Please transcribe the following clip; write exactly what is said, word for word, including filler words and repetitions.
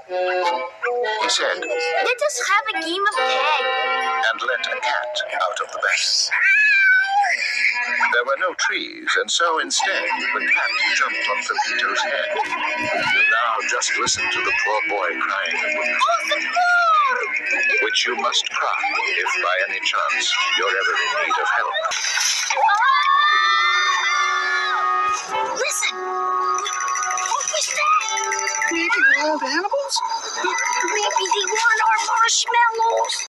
He said, "Let us have a game of tag." and let a cat out of the bag. There were no trees, and so instead, the cat jumped on Pepito's head. Now just listen to the poor boy crying, which you must cry if by any chance you're ever in need of help. Listen! What was that? Maybe wild animals? Maybe they want our marshmallows.